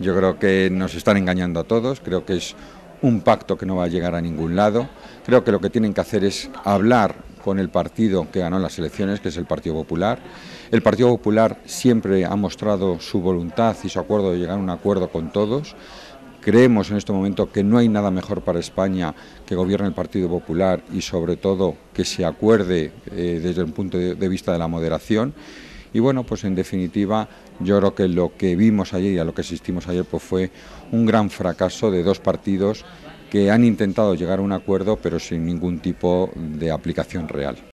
Yo creo que nos están engañando a todos, creo que es un pacto que no va a llegar a ningún lado. Creo que lo que tienen que hacer es hablar con el partido que ganó las elecciones, que es el Partido Popular. El Partido Popular siempre ha mostrado su voluntad y su acuerdo de llegar a un acuerdo con todos. Creemos en este momento que no hay nada mejor para España que gobierne el Partido Popular y sobre todo que se acuerde desde el punto de vista de la moderación. Y bueno, pues en definitiva yo creo que lo que vimos ayer y a lo que asistimos ayer pues fue un gran fracaso de dos partidos que han intentado llegar a un acuerdo pero sin ningún tipo de aplicación real.